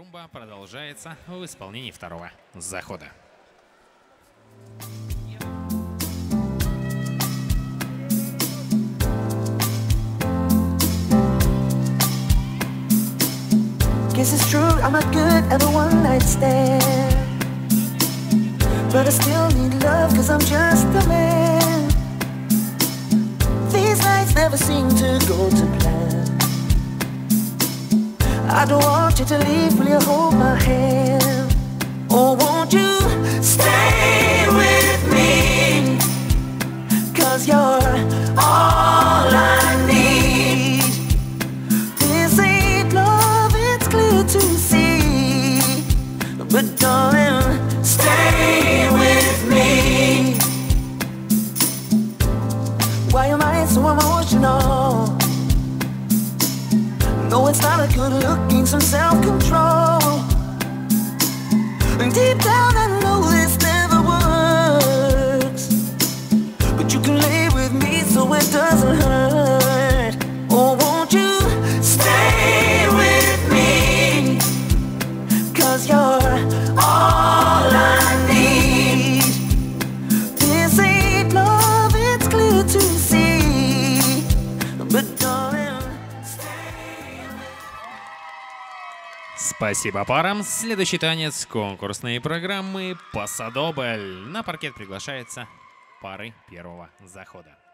Румба продолжается в исполнении второго захода. Guess it's true, I'm not good at a one-night stand, but I still need love, cause I'm just a man. These nights never seem to go to plan. I don't want you to leave, will you hold my hand? Or won't you stay with me? Cause you're all I need. This ain't love, it's clear to see, but darling, stay with me. Why am I so emotional? No, it's not a good look, need some self-control. Deep down I know this never works, but you can lay with me so it doesn't hurt. Oh, won't you stay with me? Cause you're all I need. This ain't love, it's clear to see, but darling, Спасибо парам. Следующий танец конкурсной программы «Пасадобль». На паркет приглашается пары первого захода.